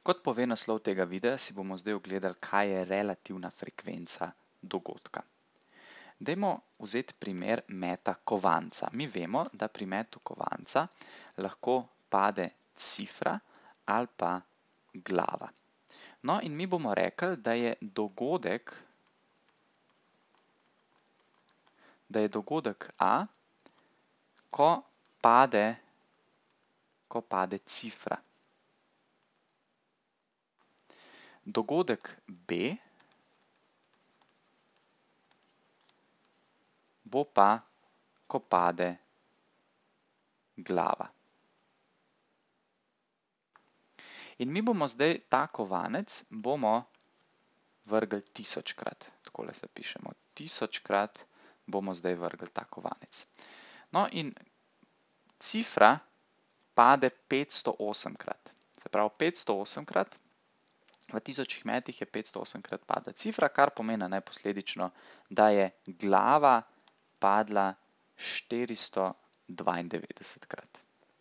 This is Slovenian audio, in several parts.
Kot pove naslov tega videa, si bomo zdaj ogledali, kaj je relativna frekvenca dogodka. Dajmo vzeti primer meta kovanca. Mi vemo, da pri metu kovanca lahko pade cifra ali pa glava. No, in mi bomo rekli, da je dogodek A, ko pade cifra. Dogodek B bo pa, ko pade glava. In mi bomo zdaj ta kovanec vrgli 1000-krat. Takole zapišemo. 1000-krat bomo zdaj vrgli ta kovanec. No, in cifra pade 508-krat. Se pravi, 508-krat, v 1000 metih je 508-krat pada cifra, kar pomeni posledično, da je glava padla 492-krat.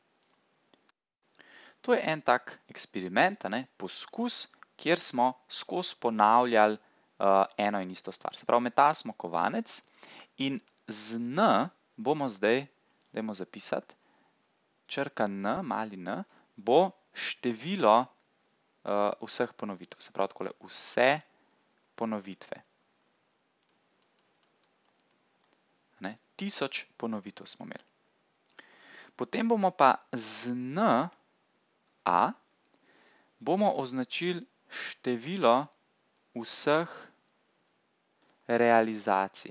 To je en tak eksperiment, poskus, kjer smo skozi ponavljali eno in isto stvar. Se pravi, metali smo kovanec in z N bomo zdaj, dajmo zapisati, črka N, mali N, bo število vseh ponovitev. Se pravi, takole, vse ponovitve. 1000 ponovitev smo imeli. Potem bomo pa z N A bomo označili število vseh realizacij.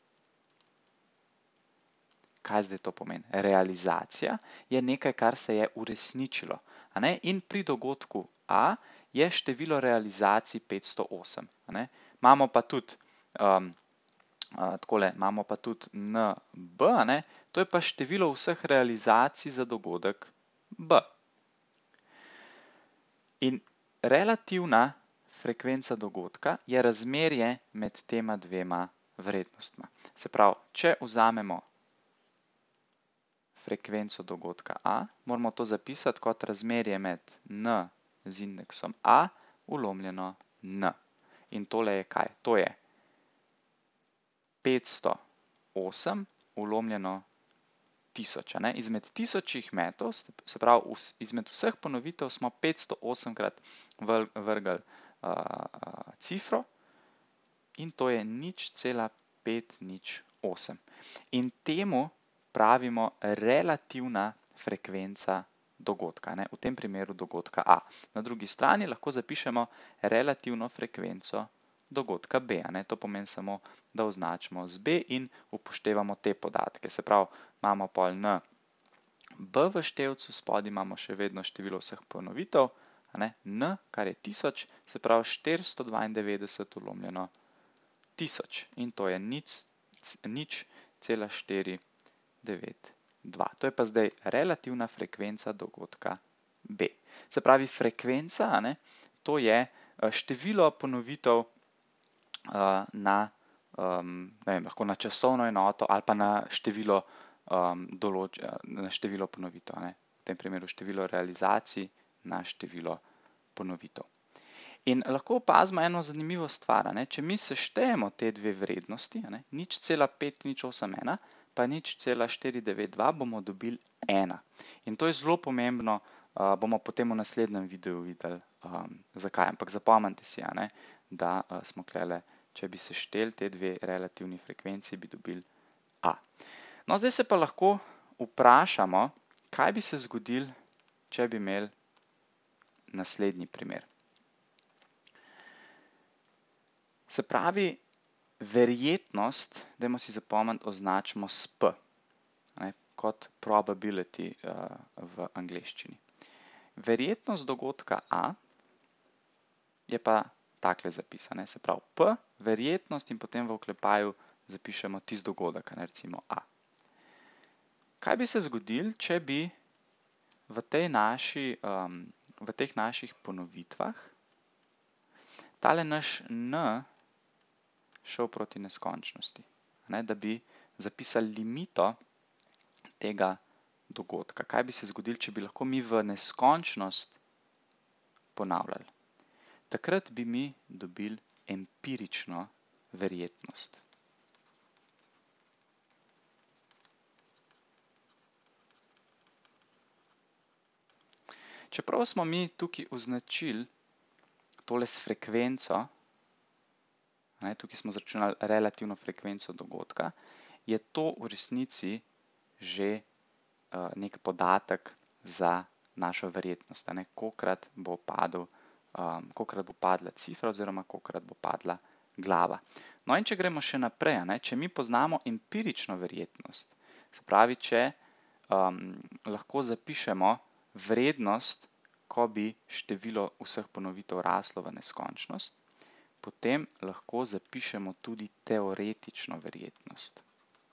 Kaj zdaj to pomeni? Realizacija je nekaj, kar se je uresničilo. In pri dogodku A je število realizacij 508. Imamo pa tudi NB, to je pa število vseh realizacij za dogodek B. In relativna frekvenca dogodka je razmerje med tema dvema vrednostma. Se pravi, če vzamemo frekvenco dogodka A, moramo to zapisati kot razmerje med N z indeksom A vlomljeno N. In tole je kaj? To je 508 vlomljeno 1000. Izmed 1000 metov, se pravi, izmed vseh ponovitev smo 508-krat vrgli cifro in to je 0,508. In temu pravimo relativna frekvenca dogodka, v tem primeru dogodka A. Na drugi strani lahko zapišemo relativno frekvenco dogodka B. To pomeni samo, da označimo z B in upoštevamo te podatke. Se pravi, imamo pol N B v števcu, spodaj imamo še vedno število vseh ponovitev, N, kar je 1000, se pravi 492 vlomljeno 1000. In to je 0,492. To je pa zdaj relativna frekvenca dogodka B. Se pravi, frekvenca, to je število ponovitev lahko na časovno enoto ali pa na število ponovitev. V tem primeru število realizacij na število ponovitev. In lahko opazimo eno zanimivo stvar. Če mi seštejemo te dve vrednosti, 0,5081 pa 0,492, bomo dobili 1. In to je zelo pomembno, bomo potem v naslednjem videu videli, zakaj. Ampak zapomnite si, da smo tukaj, če bi sešteli te dve relativni frekvenci, bi dobili A. No, zdaj se pa lahko vprašamo, kaj bi se zgodilo, če bi imeli naslednji primer. Se pravi, verjetnost, dajmo si zapomniti, označimo s P, kot probability v angleščini. Verjetnost dogodka A je pa takle zapisane, se pravi P, verjetnost in potem v oklepaju zapišemo tisti dogodek, recimo A. Kaj bi se zgodilo, če bi v teh naših ponovitvah tale naš N šel proti neskončnosti, da bi zapisali limito tega dogodka. Kaj bi se zgodilo, če bi lahko mi v neskončnost ponavljali. Takrat bi mi dobili empirično verjetnost. Čeprav smo mi tukaj označili tole s frekvenco, tukaj smo zračunali relativno frekvenco dogodka, je to v resnici že nek podatek za našo verjetnost, kolikokrat bo padla cifra oziroma kolikokrat bo padla glava. No in če gremo še naprej, če mi poznamo empirično verjetnost, se pravi, če lahko zapišemo vrednost, ko bi število vseh ponovitev raslo v neskončnost, potem lahko zapišemo tudi teoretično verjetnost.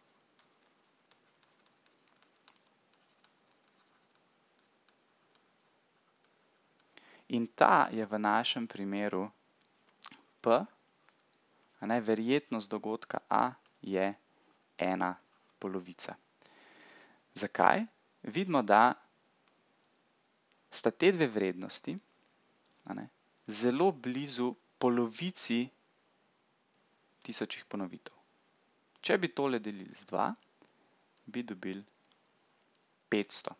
In ta je v našem primeru P, verjetnost dogodka A je 1/polovica. Zakaj? Vidimo, da sta te dve vrednosti zelo blizu polovici tisočih ponovitev. Če bi tole delili z 2, bi dobili 500.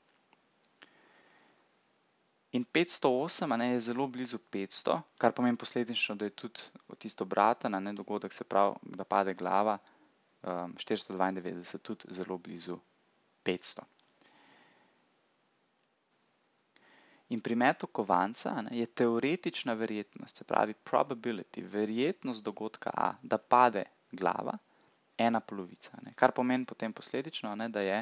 In 508 je zelo blizu 500, kar pomeni posledično, da je tudi tisto obraten dogodek, se pravi, da pade glava, 492 tudi zelo blizu 500. In pri metu kovanca je teoretična verjetnost, se pravi probability, verjetnost dogodka A, da pade glava, 1/polovica, kar pomeni potem posledično, da je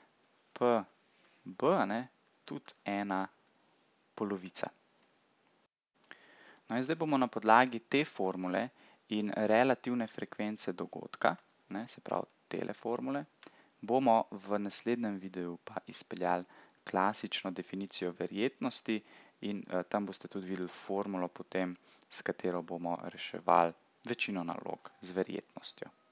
PB tudi 1/polovica. No in zdaj bomo na podlagi te formule in relativne frekvence dogodka, se pravi tele formule, bomo v naslednjem videu pa izpeljali klasično definicijo verjetnosti in tam boste tudi videli formulo potem, s katero bomo reševali večino nalog z verjetnostjo.